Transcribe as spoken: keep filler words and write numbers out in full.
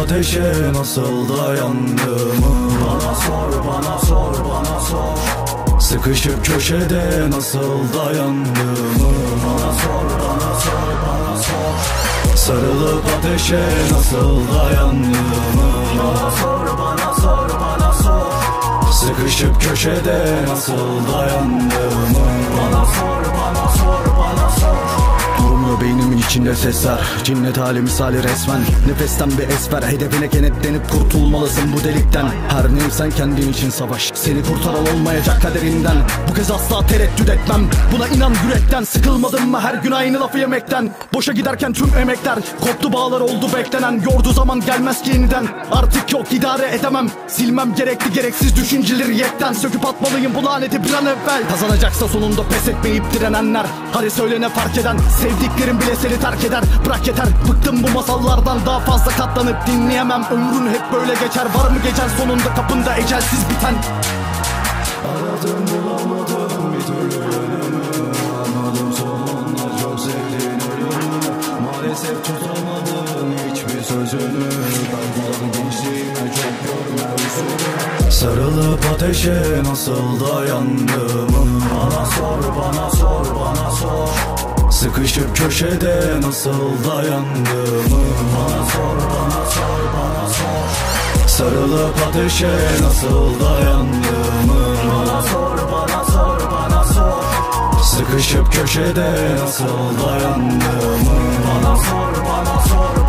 ateşe nasıl dayandığımı bana sor, bana sor, bana sor. Sıkışıp köşede nasıl dayandığımı bana sor, bana sor, bana sor. Sarılıp ateşe nasıl dayandığımı bana sor, bana sor, bana sor. Sıkışıp köşede nasıl dayandığımı bana sor, bana sor, bana sor. Durmuyor beynimin içinde sesler, cinnet hali misali resmen. Nefesten bir esfer, hedefine kenetlenip kurtulmalısın bu delikten. Her neysen kendin için savaş, seni kurtaran olmayacak kaderinden. Bu kez asla tereddüt etmem, buna inan yürekten. Sıkılmadın mı her gün aynı lafı yemekten? Boşa giderken tüm emekler, koptu bağlar oldu beklenen. Yordu zaman gelmez ki yeniden, artık yok idare edemem. Silmem gerekli gereksiz düşünceleri yekten. Söküp atmalıyım bu laneti bir an evvel. Kazanacaksa sonunda pes etmeyip direnenler. Hadi söyle ne fark eden? Sevdiklerim bile seni terk eder. Bırak yeter, bıktım bu masallardan. Daha fazla katlanıp dinleyemem. Ömrün hep böyle geçer. Var mı gecen sonunda kapında ecelsiz biten? Aradım bulamadım bir türlü yönümü. Anladım sonunda çok sevdiğin ölümü. Maalesef tutamadım hiçbir sözünü. Kaybolan gençliğime çok görme üzülü. Sarılıp ateşe nasıl dayandığımı bana sor, bana sor, bana sor. Sıkışıp köşede nasıl dayandığımı bana sor, bana sor, bana sor. Sarılıp ateşe nasıl dayandığımı bana sor, bana sor, bana sor. Sıkışıp köşede nasıl dayandığımı bana sor, bana sor.